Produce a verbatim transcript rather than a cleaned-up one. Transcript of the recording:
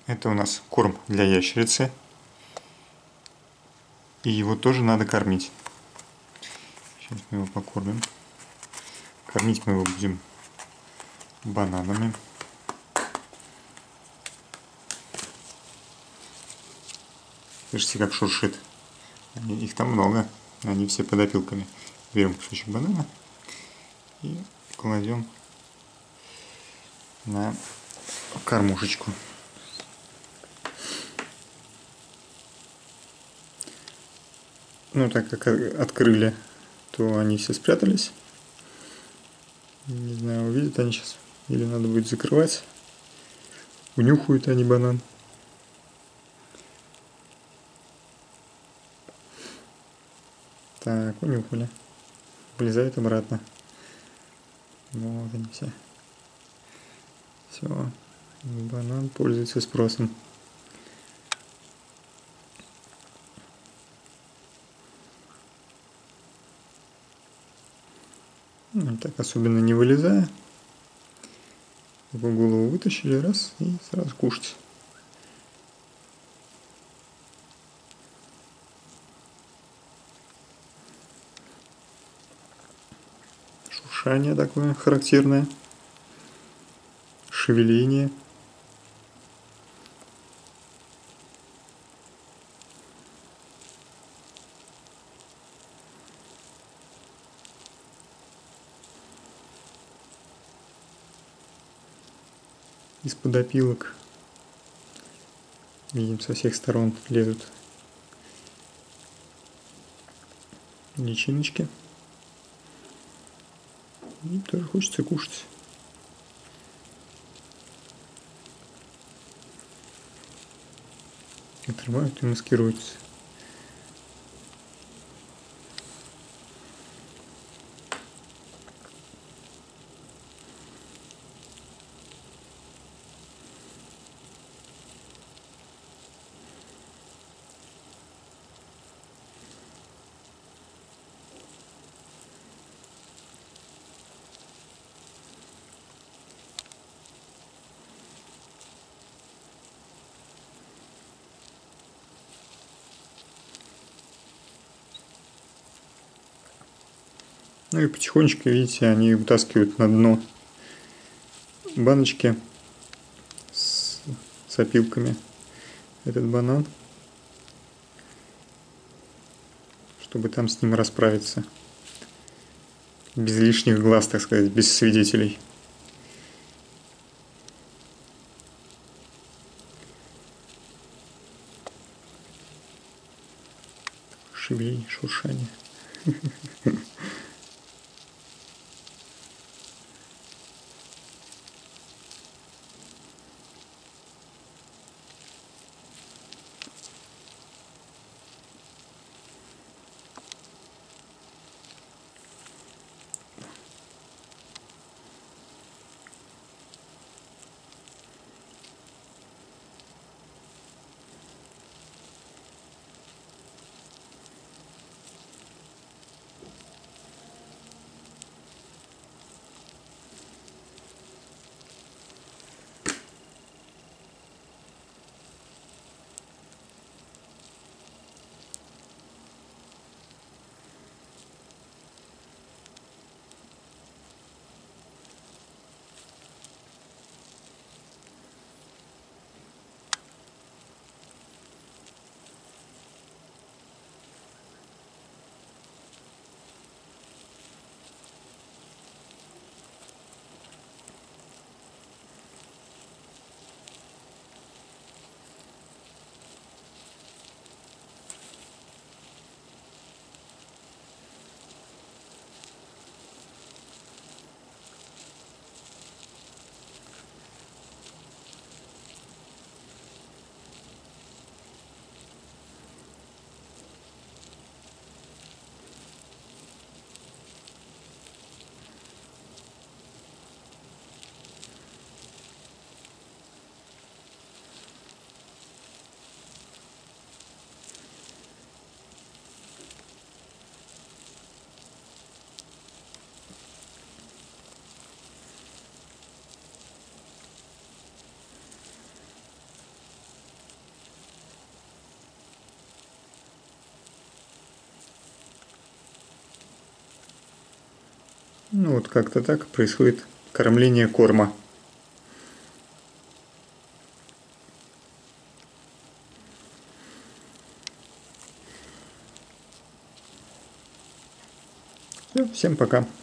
Это у нас корм для ящерицы. И его тоже надо кормить. Сейчас мы его покормим. Кормить мы его будем бананами. Слышите, как шуршит. Их там много. Они все под опилками. Берем кусочек банана и кладем на кормушечку. Ну, так как открыли, то они все спрятались. Не знаю, увидят они сейчас. Или надо будет закрывать. Унюхают они банан. Так, унюхали. Влезает обратно. Вот они все. Все. Банан пользуется спросом. Ну, так особенно не вылезая. Его голову вытащили, раз, и сразу кушать. Шуршание такое характерное. Шевеление. Из-под опилок. Видим, со всех сторон лезут личиночки. И тоже хочется кушать. Отрывают и маскируются. Ну и потихонечку, видите, они вытаскивают на дно баночки с, с опилками этот банан, чтобы там с ним расправиться. Без лишних глаз, так сказать, без свидетелей. Шевеление, шуршание. Ну вот как-то так происходит кормление корма. Всё, всем пока.